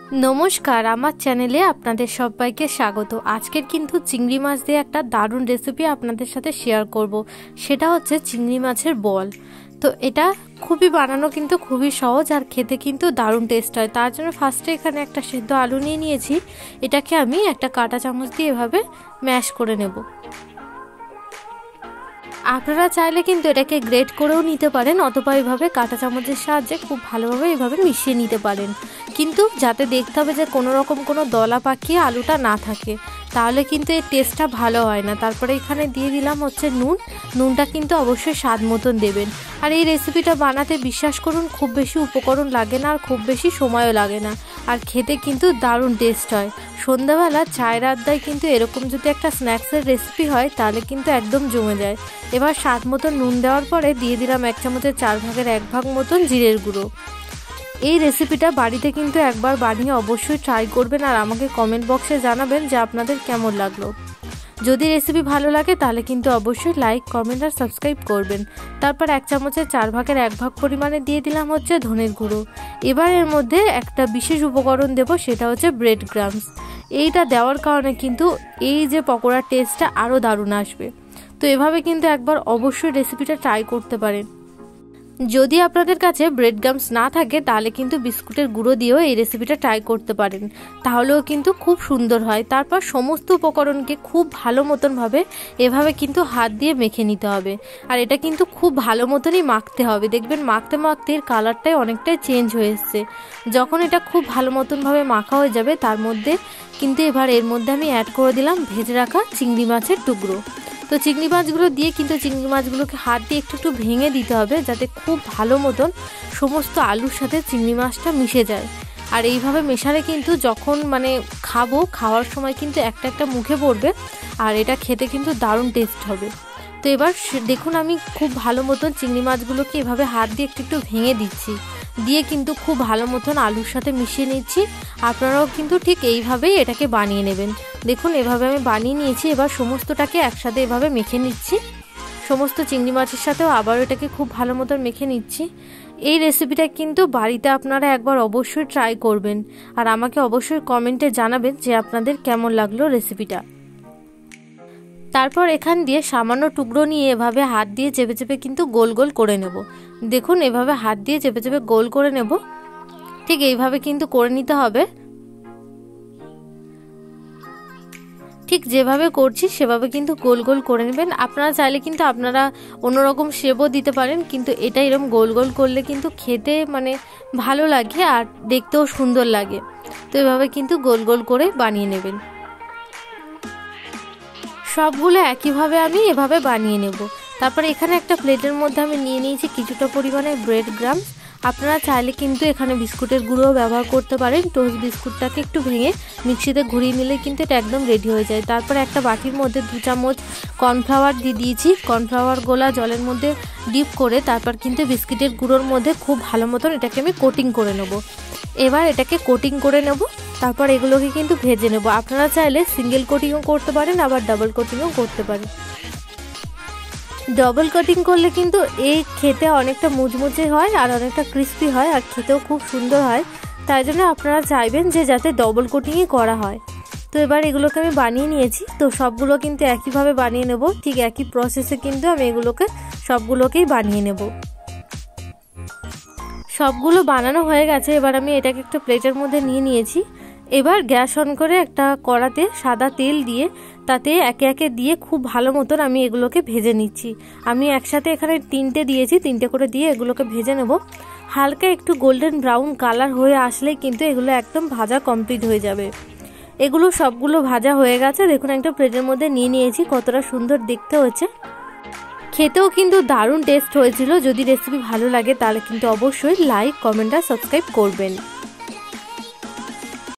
নমস্কার, আমার চ্যানেলে আপনাদের সবাইকে স্বাগত। আজকের কিন্তু চিংড়ি মাছ দিয়ে একটা দারুণ রেসিপি আপনাদের সাথে শেয়ার করব। সেটা হচ্ছে চিংড়ি মাছের বল। তো এটা বানানো কিন্তু খুবই সহজ আর খেতে কিন্তু দারুণ টেস্ট হয়। তার জন্য ফার্স্টে এখানে একটা সেদ্ধ আলু নিয়ে নিয়েছি। এটাকে আমি একটা কাঁটা চামচ দিয়ে এভাবে ম্যাশ করে নেব। আপনারা চাইলে কিন্তু এটাকে গ্রেট করেও নিতে পারেন, অথবা এইভাবে কাঁটা চামচের সাহায্যে খুব ভালোভাবে এইভাবে মিশিয়ে নিতে পারেন। কিন্তু যাতে দেখতে হবে যে কোনো রকম কোনো দলা পাকিয়ে আলুটা না থাকে, তাহলে কিন্তু এর টেস্টটা ভালো হয় না। তারপরে এখানে দিয়ে দিলাম হচ্ছে নুনটা কিন্তু অবশ্যই স্বাদ মতন দেবেন। আর এই রেসিপিটা বানাতে বিশ্বাস করুন খুব বেশি উপকরণ লাগে না আর খুব বেশি সময়ও লাগে না, আর খেতে কিন্তু দারুণ টেস্ট হয়। সন্ধ্যাবেলা চায়ের আড্ডায় কিন্তু এরকম যদি একটা স্ন্যাক্সের রেসিপি হয় তাহলে কিন্তু একদম জমে যায়। এবার স্বাদ মতন নুন দেওয়ার পরে দিয়ে দিলাম 1 চামচের 4 ভাগ মতন জিরের গুঁড়ো। এই রেসিপিটা বাড়িতে কিন্তু একবার বানিয়ে অবশ্যই ট্রাই করবেন আর আমাকে কমেন্ট বক্সে জানাবেন যে আপনাদের কেমন লাগলো। যদি রেসিপি ভালো লাগে তাহলে কিন্তু অবশ্যই লাইক, কমেন্ট আর সাবস্ক্রাইব করবেন। তারপর 1 চামচের 4 ভাগ পরিমাণে দিয়ে দিলাম হচ্ছে ধনের গুঁড়ো। এবার এর মধ্যে একটা বিশেষ উপকরণ দেব, সেটা হচ্ছে ব্রেড ক্রাম্বস। এইটা দেওয়ার কারণে কিন্তু এই যে পকোড়ার টেস্টটা আরও দারুণ আসবে। তো এভাবে কিন্তু একবার অবশ্যই রেসিপিটা ট্রাই করতে পারেন। যদি আপনাদের কাছে ব্রেড ক্রাম্বস না থাকে তাহলে কিন্তু বিস্কুটের গুঁড়ো দিয়েও এই রেসিপিটা ট্রাই করতে পারেন, তাহলেও কিন্তু খুব সুন্দর হয়। তারপর সমস্ত উপকরণকে খুব ভালো মতনভাবে এভাবে কিন্তু হাত দিয়ে মেখে নিতে হবে। আর এটা কিন্তু খুব ভালো মতনই মাখতে হবে। দেখবেন মাখতে মাখতে এর কালারটাই অনেকটাই চেঞ্জ হয়ে এসছে। যখন এটা খুব ভালো মতনভাবে মাখা হয়ে যাবে তার মধ্যে কিন্তু এবার এর মধ্যে আমি অ্যাড করে দিলাম ভেজে রাখা চিংড়ি মাছের টুকরো। তো চিংড়ি মাছগুলো দিয়ে কিন্তু চিংড়ি মাছগুলোকে হাত দিয়ে একটু ভেঙে দিতে হবে, যাতে খুব ভালো মতন সমস্ত আলুর সাথে চিংড়ি মাছটা মিশে যায়। আর এইভাবে মেশালে কিন্তু যখন খাওয়ার সময় কিন্তু একটা মুখে পড়বে আর এটা খেতে কিন্তু দারুণ টেস্ট হবে। তো এবার দেখুন আমি খুব ভালো মতন চিংড়ি মাছগুলোকে এভাবে হাত দিয়ে একটু ভেঙে দিচ্ছি, দিয়ে কিন্তু খুব ভালো মতন আলুর সাথে মিশিয়ে নিচ্ছি। আপনারাও কিন্তু ঠিক এইভাবেই এটাকে বানিয়ে নেবেন। দেখুন এভাবে আমি বানিয়ে নিয়েছি। এবার সমস্তটাকে একসাথে এভাবে মেখে নিচ্ছি, সমস্ত চিংড়ি মাছের সাথেও আবারও এটাকে খুব ভালো মতন মেখে নিচ্ছি। এই রেসিপিটা কিন্তু বাড়িতে আপনারা একবার অবশ্যই ট্রাই করবেন আর আমাকে অবশ্যই কমেন্টে জানাবেন যে আপনাদের কেমন লাগলো রেসিপিটা। তারপর এখান দিয়ে সামান্য টুকরো নিয়ে এভাবে হাত দিয়ে চেপে চেপে কিন্তু গোল গোল করে নেব। দেখুন এভাবে হাত দিয়ে চেপে চেপে গোল করে নেব, ঠিক এইভাবে কিন্তু করে নিতে হবে। ঠিক যেভাবে করছি সেভাবে কিন্তু গোল গোল করে নেবেন। আপনারা চাইলে কিন্তু আপনারা অন্যরকম শেপও দিতে পারেন, কিন্তু এটা এরকম গোল গোল করলে কিন্তু খেতে ভালো লাগে আর দেখতেও সুন্দর লাগে। তো এভাবে কিন্তু গোল গোল করে বানিয়ে নেবেন। সবগুলো একইভাবে আমি এভাবে বানিয়ে নেব। তারপরে এখানে একটা প্লেটের মধ্যে আমি নিয়ে নিয়েছি কিছুটা পরিমাণে ব্রেড ক্রাম্বস। আপনারা চাইলে কিন্তু এখানে বিস্কুটের গুঁড়ো ব্যবহার করতে পারেন। টোস্ট বিস্কুটটাকে একটু ভেঙে মিক্সিতে ঘুরিয়ে নিলে কিন্তু এটা একদম রেডি হয়ে যায়। তারপরে একটা বাটির মধ্যে 2 চামচ কর্নফ্লাওয়ার দিয়ে দিয়েছি। কর্নফ্লাওয়ার গোলা জলের মধ্যে ডিপ করে তারপর কিন্তু বিস্কুটের গুঁড়োর মধ্যে খুব ভালো মতন এটাকে আমি কোটিং করে নেব। এবার এটাকে কোটিং করে নেব, তারপর এগুলোকে কিন্তু ভেজে নেব। আপনারা চাইলে সিঙ্গেল কোটিংও করতে পারেন, আবার ডাবল কোটিংও করতে পারেন। ডাবল কোটিং করলে কিন্তু এই খেতে অনেকটা মুচমুচে হয় আর অনেকটা ক্রিস্পি হয় আর খেতেও খুব সুন্দর হয়। তাই জন্য আপনারা চাইবেন যে যাতে ডবল কোটিংই করা হয়। তো এবার এগুলোকে আমি বানিয়ে নিয়েছি। তো সবগুলো কিন্তু একইভাবে বানিয়ে নেব, ঠিক একই প্রসেসে কিন্তু আমি সবগুলোকেই বানিয়ে নেব। সবগুলো বানানো হয়ে গেছে। এবার আমি এটাকে একটা প্লেটের মধ্যে নিয়ে নিয়েছি। এবার গ্যাস অন করে একটা কড়াতে সাদা তেল দিয়ে তাতে একে একে দিয়ে খুব ভালো মতন আমি এগুলোকে ভেজে নিচ্ছি। আমি একসাথে এখানে 3টে দিয়েছি, 3টে করে দিয়ে এগুলোকে ভেজে নেব। হালকা একটু গোল্ডেন ব্রাউন কালার হয়ে আসলেই কিন্তু এগুলো একদম ভাজা কমপ্লিট হয়ে যাবে। এগুলো সবগুলো ভাজা হয়ে গেছে। দেখুন একটা প্লেটের মধ্যে নিয়ে নিয়েছি, কতটা সুন্দর দেখতে হচ্ছে। খেতেও কিন্তু দারুণ টেস্ট হয়েছিল। যদি রেসিপি ভালো লাগে তাহলে কিন্তু অবশ্যই লাইক, কমেন্ট আর সাবস্ক্রাইব করবেন।